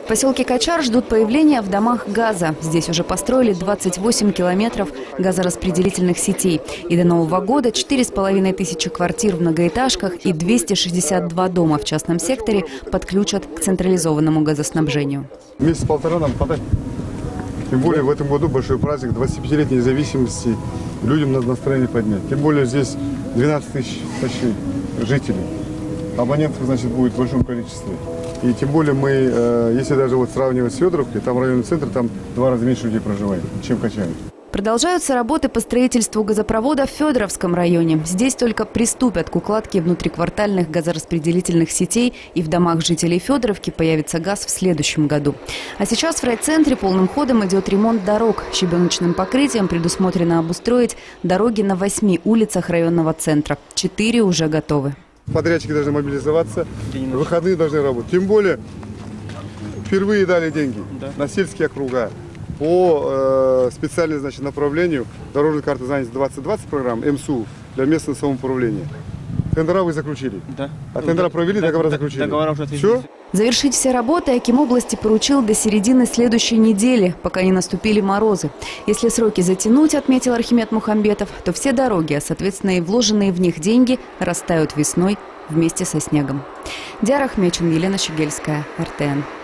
В поселке Качар ждут появления в домах газа. Здесь уже построили 28 километров газораспределительных сетей. И до Нового года 4500 квартир в многоэтажках и 262 дома в частном секторе подключат к централизованному газоснабжению. Месяц-полтора нам подать. Тем более в этом году большой праздник 25-летней независимости. Людям надо настроение поднять. Тем более здесь 12 тысяч почти жителей. Абонентов, значит, будет в большом количестве. И тем более мы, если даже вот сравнивать с Федоровкой, там районный центр, там 2 раза меньше людей проживает, чем Качар. Продолжаются работы по строительству газопровода в Федоровском районе. Здесь только приступят к укладке внутриквартальных газораспределительных сетей, и в домах жителей Федоровки появится газ в следующем году. А сейчас в райцентре полным ходом идет ремонт дорог. Щебеночным покрытием предусмотрено обустроить дороги на 8 улицах районного центра. 4 уже готовы. Подрядчики должны мобилизоваться, в выходные должны работать. Тем более впервые дали деньги на сельские округа по специальному, значит, направлению дорожной карты занятости 2020 программ МСУ для местного самоуправления. Тендера вы заключили? Да. А тендера провели, договора заключили? Договора уже ответили. Все? Завершить все работы Аким области поручил до середины следующей недели, пока не наступили морозы. Если сроки затянуть, отметил Архимед Мухамбетов, то все дороги, а соответственно и вложенные в них деньги, растают весной вместе со снегом. Диара Ахмечин, Елена Щегельская, РТН.